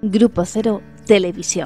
Grupo Cero Televisión.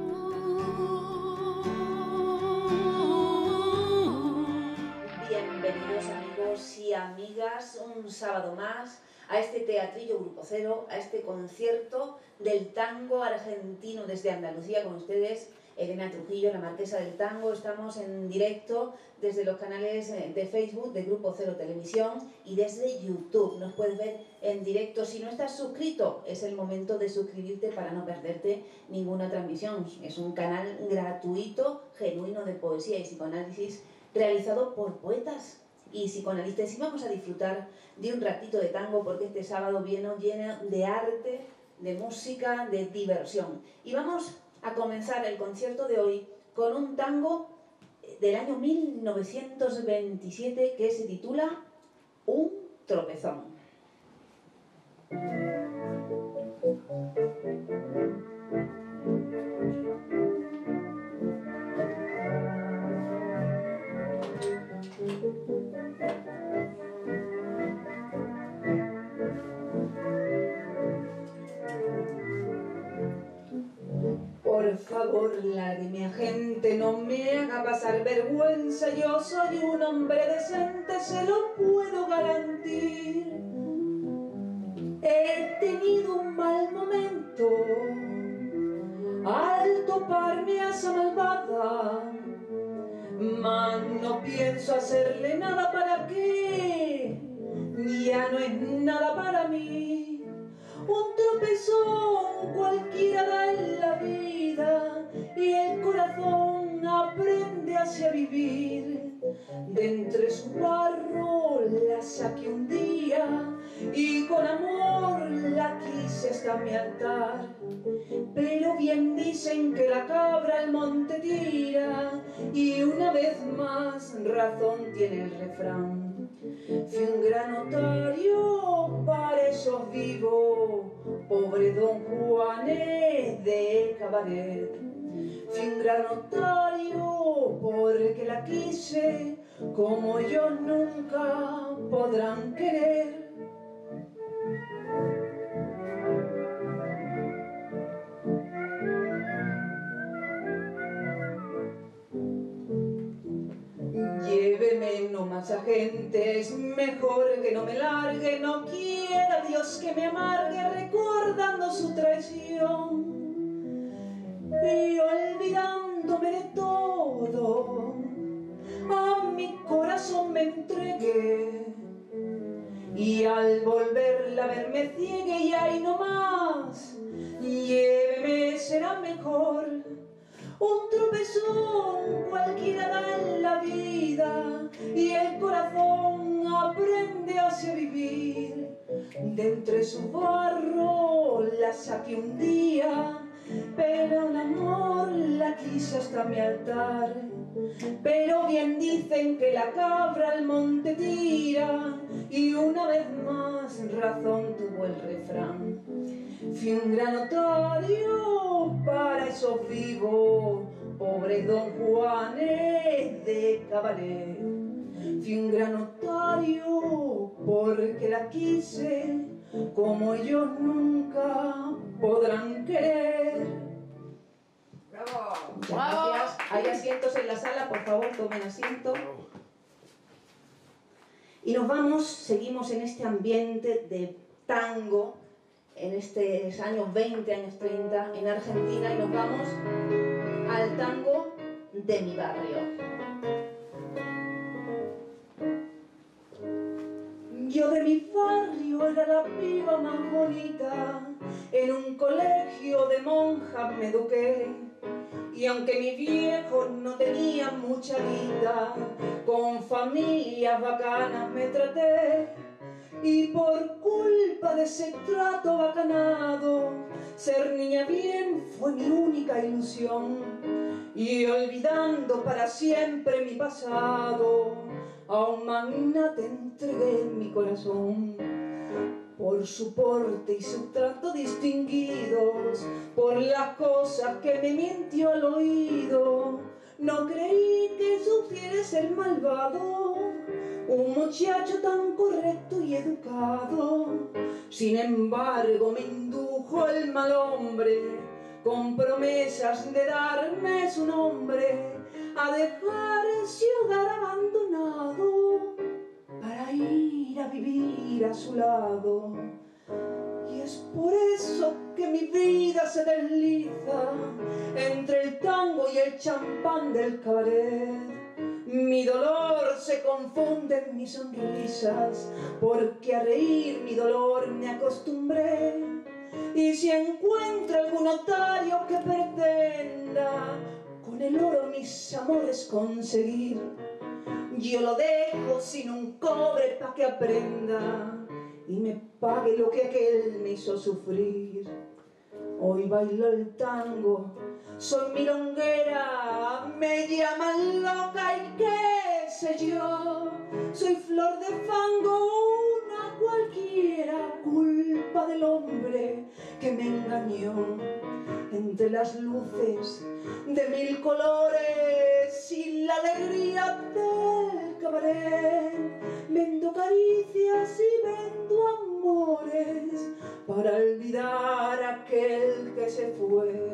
Bienvenidos amigos y amigas un sábado más a este teatrillo Grupo Cero, a este concierto del tango argentino desde Andalucía con ustedes, Elena Trujillo, la marquesa del tango. Estamos en directo desde los canales de Facebook de Grupo Cero Televisión y desde YouTube. Nos puedes ver en directo. Si no estás suscrito, es el momento de suscribirte para no perderte ninguna transmisión. Es un canal gratuito, genuino, de poesía y psicoanálisis, realizado por poetas y psicoanalistas. Y vamos a disfrutar de un ratito de tango porque este sábado viene lleno de arte, de música, de diversión. Y vamos a comenzar el concierto de hoy con un tango del año 1927 que se titula Un tropezón. Por favor, lágrime agente, no me haga pasar vergüenza. Yo soy un hombre decente, se lo puedo garantir. He tenido un mal momento al toparme a esa malvada, mas no pienso hacerle nada. ¿Para qué? Ya no es nada para mí. Un tropezón cualquiera da en la vida y el corazón aprende así a vivir. De entre su barro la saqué un día y con amor la quise hasta mi altar. Pero bien dicen que la cabra al monte tira y una vez más razón tiene el refrán. Fui un gran notario, para eso vivo, pobre don Juanes de Cabaret. Fui un gran notario porque la quise, como ellos nunca podrán querer. Lléveme nomás agente, es mejor que no me largue. No quiera Dios que me amargue recordando su traición. Y olvidándome de todo, a mi corazón me entregué. Y al volverla a ver me ciegue y ahí nomás, lléveme, será mejor. Un tropezón cualquiera da en la vida y el corazón aprende así a vivir. De entre su barro la saqué un día, pero en amor la quise hasta mi altar. Pero bien dicen que la cabra al monte tira y una vez más razón tuvo el refrán. Fui un gran notario, para eso vivo, pobre don Juanes de Cabaret. Fui un gran notario porque la quise, como ellos nunca podrán querer. ¡Bravo! Muchas gracias. Hay asientos en la sala, por favor, tomen asiento. Y nos vamos, seguimos en este ambiente de tango, en estos años 20, años 30, en Argentina, y nos vamos al tango de mi barrio. Yo de mi barrio era la piba más bonita, en un colegio de monjas me eduqué. Y aunque mis viejos no tenían mucha guita, con familias bacanas me traté. Y por culpa de ese trato bacanado, ser niña bien fue mi única ilusión. Y olvidando para siempre mi pasado, a un magnate entregué mi corazón. Por su porte y su trato distinguidos, por las cosas que me mintió al oído, No creí que supiera ser malvado, un muchacho tan correcto y educado. Sin embargo me indujo el mal hombre, con promesas de darme su nombre, a dejar ese hogar abandonado para ir a vivir a su lado. Y es por eso que mi vida se desliza entre el tango y el champán del cabaret. Mi dolor se confunde en mis sonrisas, porque a reír mi dolor me acostumbré. Y si encuentro algún notario que pretenda con el oro mis amores conseguir, yo lo dejo sin un cobre pa' que aprenda y me pague lo que aquel me hizo sufrir. Hoy bailo el tango, soy milonguera, me llaman loca y qué sé yo. Soy flor de fango, una cualquiera, culpa del hombre que me engañó. Entre las luces de mil colores y la alegría del cabaret, vendo caricias y vendo amores para olvidar a aquel que se fue.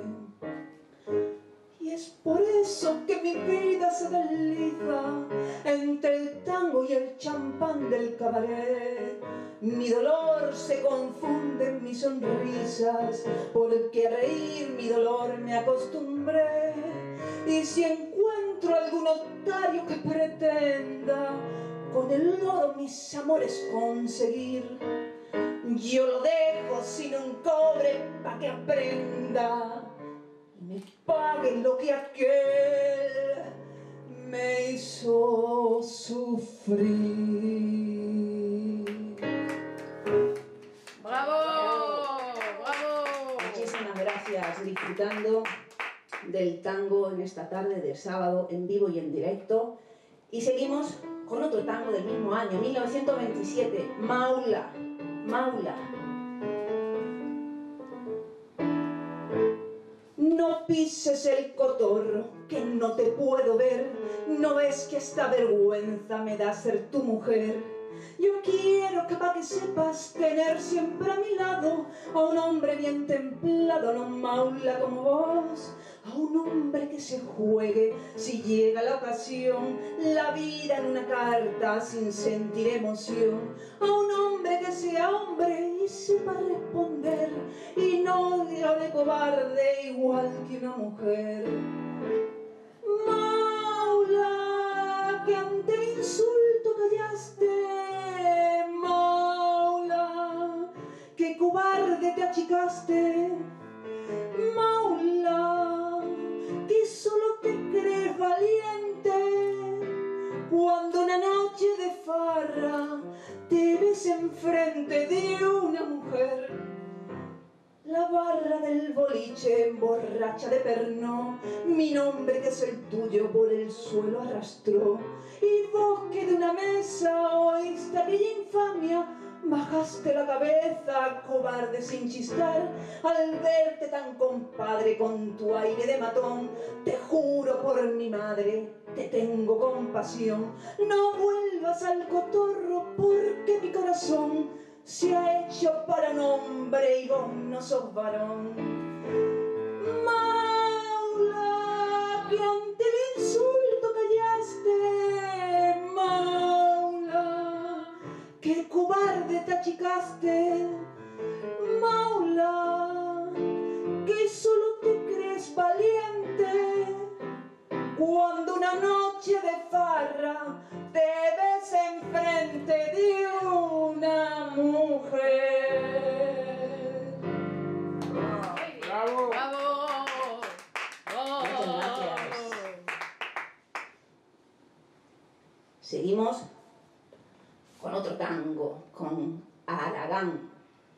Y es por eso que mi vida se desliza entre el tango y el champán del cabaret. Mi dolor se confunde en mis sonrisas, porque a reír mi dolor me acostumbré. Y si encuentro algún notario que pretenda con el oro mis amores conseguir, yo lo dejo sin un cobre pa' que aprenda y me pague lo que aquel me hizo sufrir. ¡Bravo! ¡Bravo! Muchísimas gracias, disfrutando del tango en esta tarde de sábado en vivo y en directo. Y seguimos con otro tango del mismo año, 1927, Maula. Maula. No pises el cotorro, que no te puedo ver. No ves que esta vergüenza me da ser tu mujer. Yo quiero que pa' que sepas tener siempre a mi lado a un hombre bien templado, no maula como vos. A un hombre que se juegue, si llega la ocasión, la vida en una carta sin sentir emoción. A un hombre que sea hombre y sepa responder, y no de cobarde igual que una mujer. Maula, que ante el insulto callaste. Maula, que cobarde te achicaste. Maula, que solo te crees valiente cuando una noche de farra te ves enfrente de una mujer. La barra del boliche borracha de perno, mi nombre que es el tuyo por el suelo arrastró. Y vos que de una mesa oíste aquella infamia, bajaste la cabeza, cobarde sin chistar, al verte tan compadre con tu aire de matón. Te juro por mi madre, te tengo compasión. No vuelvas al cotorro porque mi corazón se ha hecho para un hombre y vos no sos varón. Maula, que ante el insulto callaste. Maula, que cobarde te achicaste. Maula, que solo te crees valiente cuando una noche de farra te ves enfrente de una mujer. ¡Bravo! ¡Bravo! Muchas gracias. Seguimos con otro tango, con Aragán.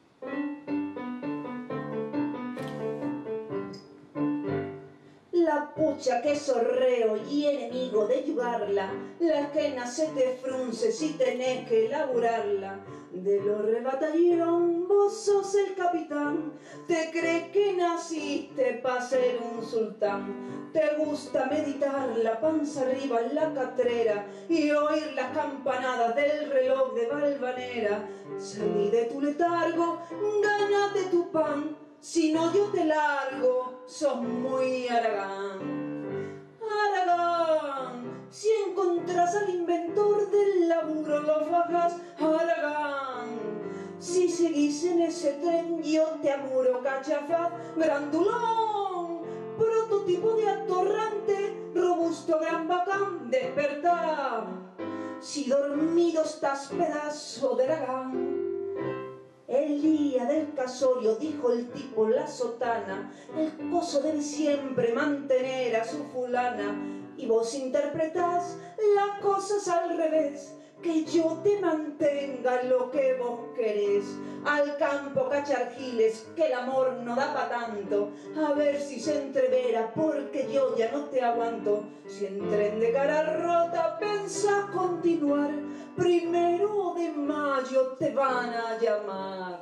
La pucha que sorreo y enemigo de yugarla, la esquena se te frunce si tenés que laburarla. De los rebatallón vos sos el capitán, te crees que naciste pa' ser un sultán. Te gusta meditar la panza arriba en la catrera y oír las campanadas del reloj de Valvanera. Salí de tu letargo, gánate tu pan, si no yo te largo, sos muy Aragán. Aragán, si encontrás al inventor del laburo lo fajas, Aragán. Si seguís en ese tren yo te amuro, cachafaz, grandulón, prototipo de atorrante, robusto, gran bacán, despertar. Si dormido estás, pedazo de Aragán. El día del casorio, dijo el tipo la sotana, el coso debe siempre mantener a su fulana. Y vos interpretás las cosas al revés, que yo te mantenga lo que vos querés. Al campo cachar giles, que el amor no da pa' tanto, a ver si se entrevera, porque yo ya no te aguanto. Si en tren de cara rota pensás continuar, 1 de mayo te van a llamar.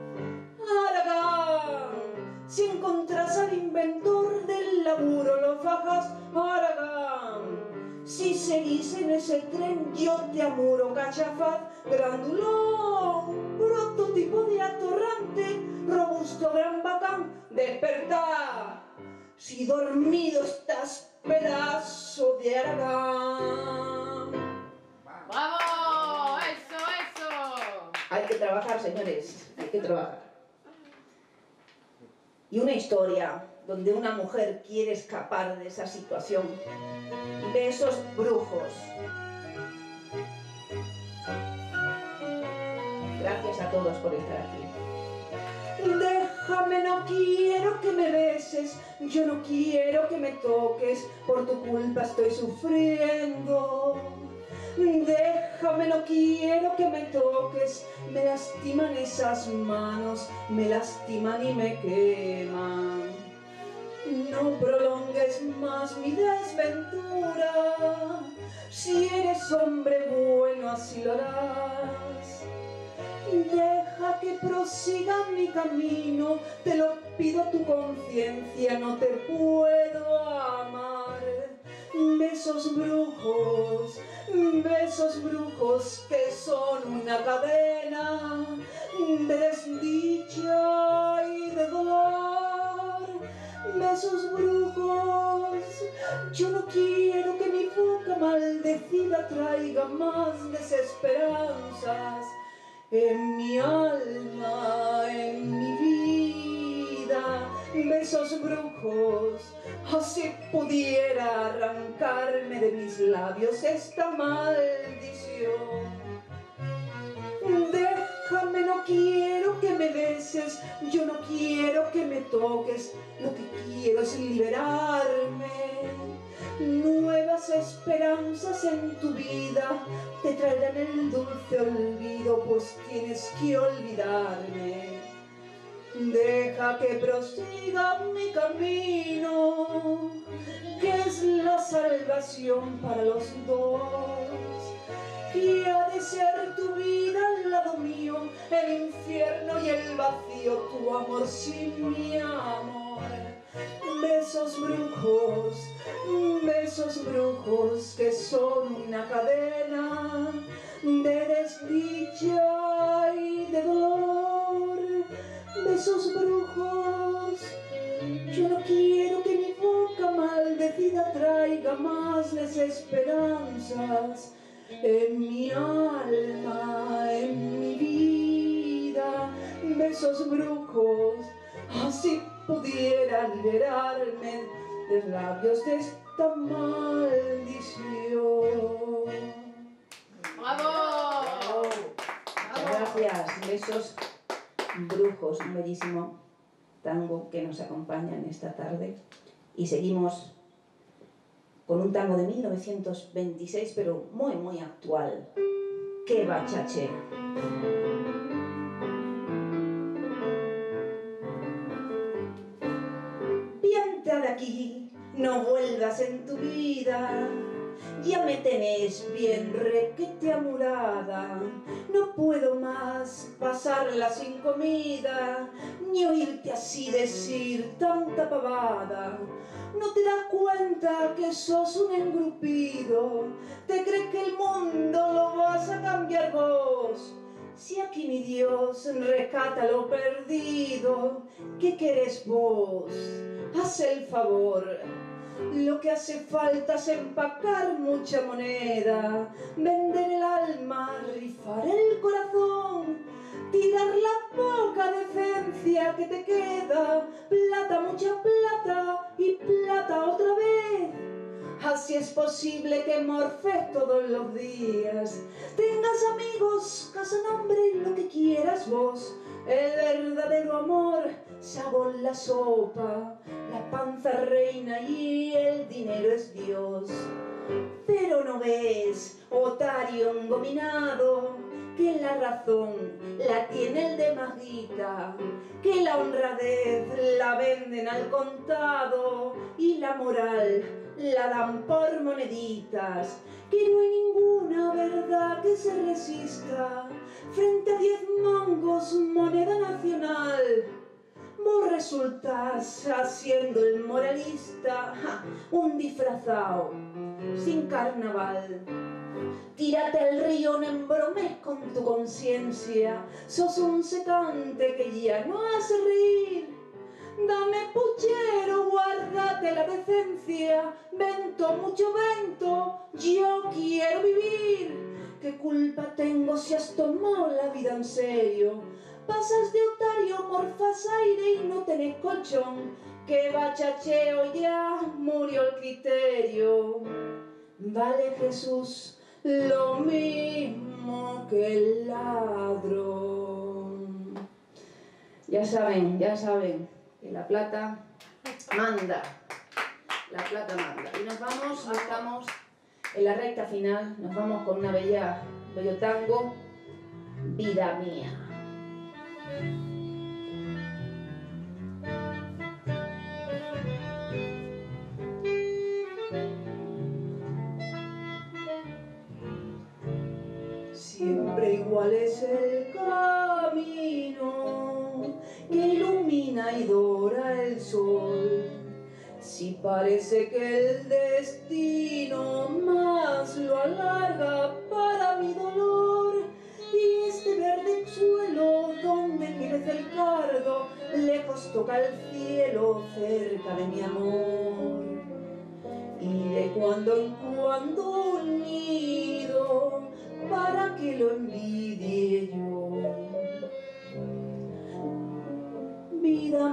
Aragán, si encontrás al inventor del laburo lo fajas, Aragán. Si seguís en ese tren yo te amuro, cachafaz, grandulón, prototipo de atorrante, robusto, gran bacán, despertar. Si dormido estás, pedazo de Aragán. ¡Vamos! ¡Eso, eso! Hay que trabajar, señores, hay que trabajar. Y una historia donde una mujer quiere escapar de esa situación, de esos brujos. Gracias a todos por estar aquí. Déjame, no quiero que me beses, yo no quiero que me toques, por tu culpa estoy sufriendo. Déjame, no quiero que me toques, me lastiman esas manos, me lastiman y me queman. No prolongues más mi desventura, si eres hombre bueno así lo harás. Deja que prosiga mi camino, te lo pido a tu conciencia, no te puedo amar. Besos brujos que son una cadena de desdicha y de dolor. Besos brujos, yo no quiero que mi boca maldecida traiga más desesperanzas en mi alma, en mi vida. Besos brujos, así pudiera arrancarme de mis labios esta maldición. Déjame, no quiero que me beses, yo no quiero que me toques, lo que quiero es liberarme. Nuevas esperanzas en tu vida te traerán el dulce olvido, pues tienes que olvidarme. Deja que prosiga mi camino, que es la salvación para los dos. Que ha de ser tu vida al lado mío, el infierno y el vacío, tu amor sin mi amor. Besos brujos que son una cadena de desdicha y de dolor. Besos brujos, yo no quiero que mi boca maldecida traiga más desesperanzas en mi alma, en mi vida. Besos brujos, así pudiera liberarme de labios de esta maldición. ¡Bravo! Gracias, besos brujos, un bellísimo tango que nos acompaña en esta tarde. Y seguimos con un tango de 1926, pero muy, muy actual. ¡Qué bachache! Pianta de aquí, no vuelvas en tu vida. Ya me tenés bien requete amurada, no puedo más pasarla sin comida, ni oírte así decir tanta pavada. ¿No te das cuenta que sos un engrupido? ¿Te crees que el mundo lo vas a cambiar vos? Si aquí mi Dios rescata lo perdido, ¿qué querés vos? Haz el favor. Lo que hace falta es empacar mucha moneda, vender el alma, rifar el corazón, tirar la poca decencia que te queda, plata, mucha plata y plata otra vez. Así es posible que morfes todos los días, tengas amigos, casa, nombre y lo que quieras vos. El verdadero amor sabor la sopa, la panza reina y el dinero es Dios. Pero no ves, otario engominado, que la razón la tiene el de más guita, que la honradez la venden al contado y la moral la dan por moneditas, que no hay ninguna verdad que se resista frente a 10 mangos moneda nacional. Vos resultás haciendo el moralista, un disfrazao sin carnaval. Tírate al río, no embromes con tu conciencia, sos un secante que ya no hace reír. Dame puchero, guárdate la decencia, vento, mucho vento, yo quiero vivir. ¿Qué culpa tengo si has tomado la vida en serio? Pasas de otario, morfas aire y no tenés colchón. Que bachacheo, ya murió el criterio. Vale Jesús lo mismo que el ladrón. Ya saben, que la plata manda. La plata manda. Y nos vamos, estamos en la recta final, nos vamos con una bello tango, Vida Mía. Siempre igual es el camino que ilumina y dora el sol. Si parece que el destino más lo alarga para mi dolor, y este verde suelo donde crece el cardo, lejos toca el cielo cerca de mi amor. Y de cuando en cuando un nido para que lo envidie yo. Vida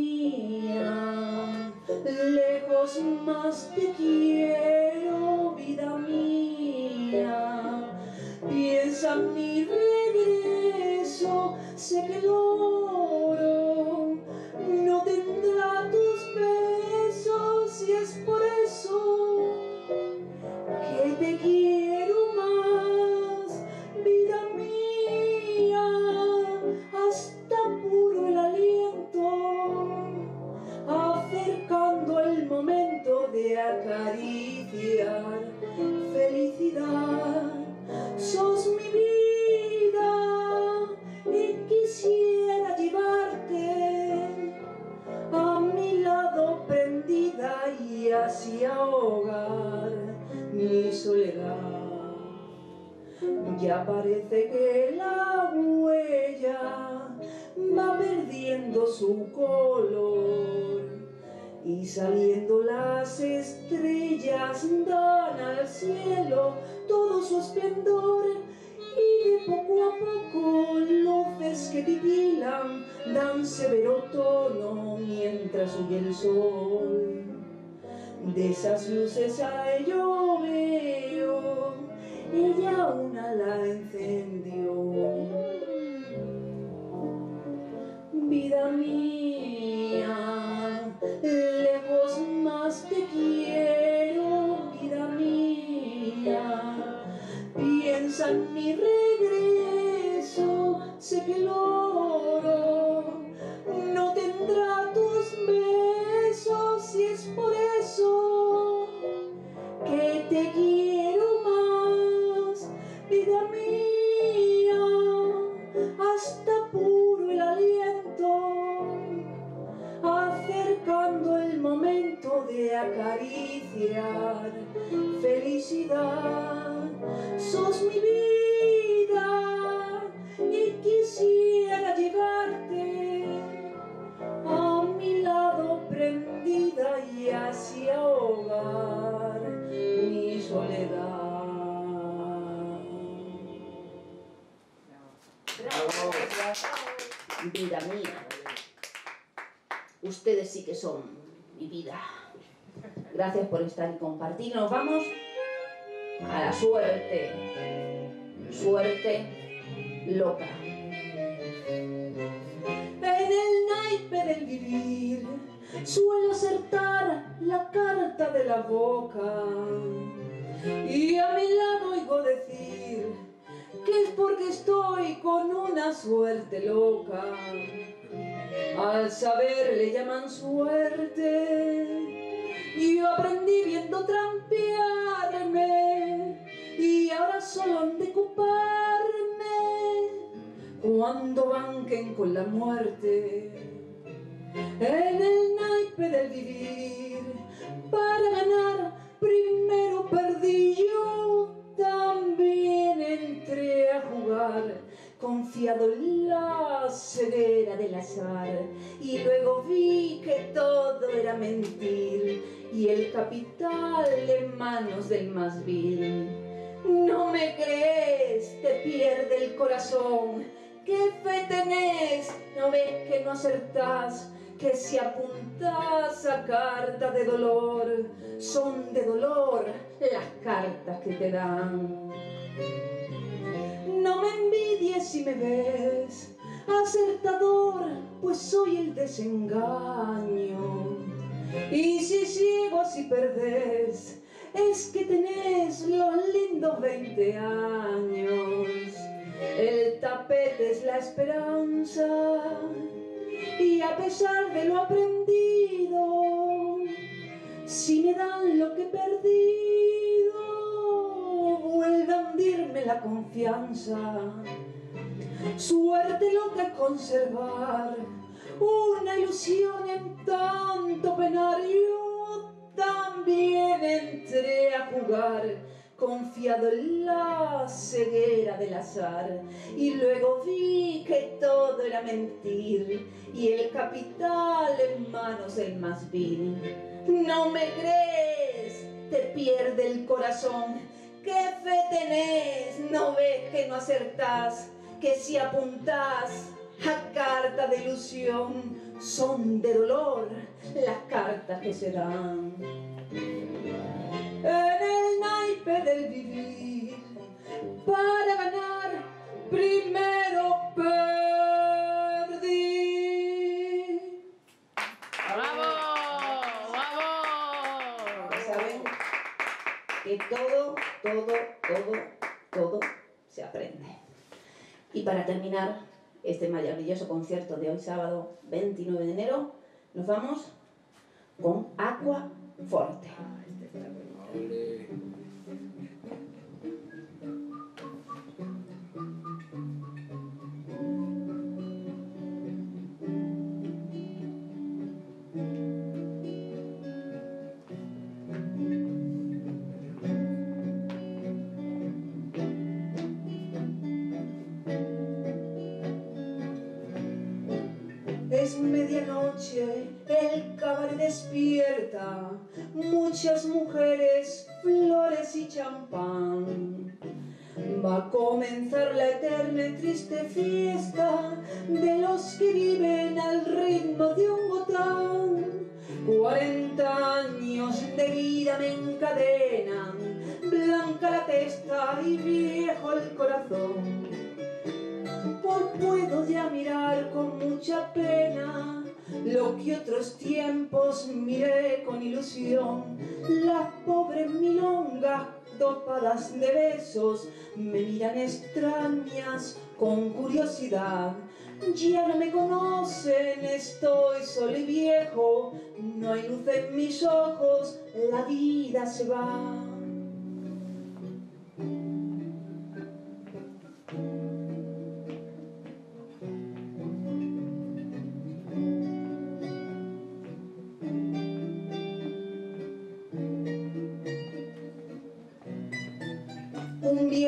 mía, lejos más te quiero, vida mía. Piensa en mi regreso, sé que el oro no tendrá tus besos, y es por eso que te quiero más, vida mía, hasta puro el aliento, acercando el momento de acariciar felicidad. Sos mi vida y quisiera llevarte a mi lado prendida y así ahogar mi soledad. Ya parece que la huella va perdiendo su color y saliendo las estrellas dan al cielo todo su esplendor, y de poco a poco luces que titilan dan severo tono mientras huye el sol. De esas luces a yo veo, ella una la encendió. Vida mía, lejos más te quiero, vida mía. Piensa en mi regreso, sé que el oro no tendrá tus besos, y es por eso que te quiero. acariciar. Felicidad, sos mi vida y quisiera llevarte a mi lado prendida y así ahogar mi soledad. Bravo. Vida mía, ustedes sí que son mi vida. Gracias por estar y compartir. Nos vamos a la suerte. Suerte loca. En el naipe del vivir suelo acertar la carta de la boca y a mi lado oigo decir que es porque estoy con una suerte loca. Al saber le llaman suerte. Yo aprendí viendo trampearme y ahora solo han de ocuparme cuando banquen con la muerte. En el naipe del vivir, para ganar primero perdí yo. También entré a jugar, confiado en la ceguera del azar, y luego vi que todo era mentir y el capital en manos del más vil. No me crees, te pierde el corazón. ¿Qué fe tenés? ¿No ves que no acertás? Que si apuntás a cartas de dolor, son de dolor las cartas que te dan. No me envidies si me ves acertador, pues soy el desengaño. Y si ciego si perdés, es que tenés los lindos 20 años. El tapete es la esperanza y a pesar de lo aprendido, si me dan lo que he perdido, vuelve a hundirme la confianza. Suerte loca es conservar una ilusión en tanto penar. Yo también entré a jugar, confiado en la ceguera del azar, y luego vi que todo era mentir y el capital en manos del más vil. No me crees, te pierde el corazón. ¿Qué fe tenés? ¿No ves que no acertás? Que si apuntás a carta de ilusión, son de dolor las cartas que se dan. En el naipe del vivir, para ganar primero perdí. ¡Bravo! ¡Bravo! Ya saben que todo se aprende. Y para terminar este maravilloso concierto de hoy sábado 29 de enero, nos vamos con Aqua Forte. Es medianoche, el cabaret despierta, muchas mujeres, flores y champán. Va a comenzar la eterna y triste fiesta de los que viven al ritmo de un botán. 40 años de vida me encadenan, blanca la testa y viejo el corazón. Hoy puedo ya mirar con mucha pena lo que otros tiempos miré con ilusión. Las pobres milongas dopadas de besos me miran extrañas con curiosidad. Ya no me conocen, estoy solo y viejo, no hay luz en mis ojos, la vida se va.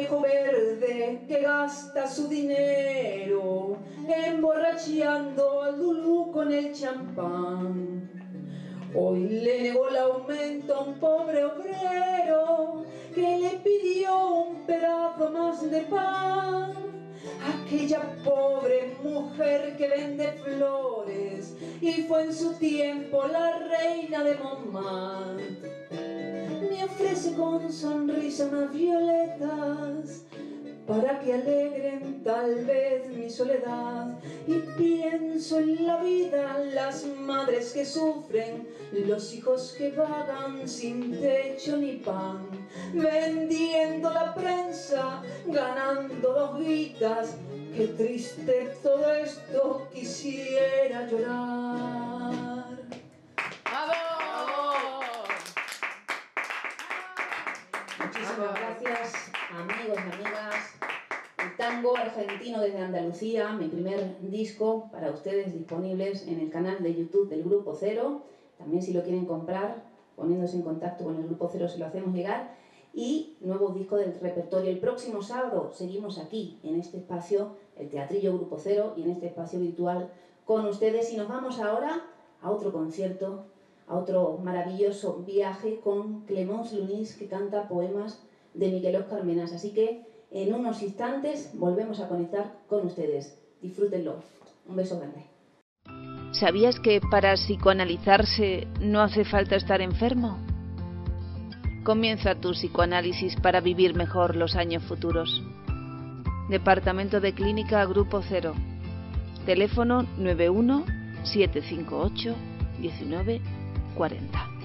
viejo verde que gasta su dinero emborracheando al Lulú con el champán. Hoy le negó el aumento a un pobre obrero que le pidió un pedazo más de pan. Aquella pobre mujer que vende flores y fue en su tiempo la reina de Montmartre, me ofrece con sonrisa unas violetas para que alegren tal vez mi soledad. Y pienso en la vida, las madres que sufren, los hijos que vagan sin techo ni pan, vendiendo la prensa, ganando 2 guitas. Qué triste todo esto, quisiera llorar. ¡Bravo! Muchísimas gracias, amigos y amigas. El tango argentino desde Andalucía, mi primer disco para ustedes, disponibles en el canal de YouTube del Grupo Cero. También, si lo quieren comprar, poniéndose en contacto con el Grupo Cero, se lo hacemos llegar. Y nuevos discos del repertorio. El próximo sábado seguimos aquí, en este espacio, el Teatrillo Grupo Cero, y en este espacio virtual con ustedes. Y nos vamos ahora a otro concierto, a otro maravilloso viaje con Clemence Lunis, que canta poemas de Miguel Óscar Menas. Así que en unos instantes volvemos a conectar con ustedes. Disfrútenlo. Un beso grande. ¿Sabías que para psicoanalizarse no hace falta estar enfermo? Comienza tu psicoanálisis para vivir mejor los años futuros. Departamento de Clínica Grupo Cero. Teléfono 91 758 19 40.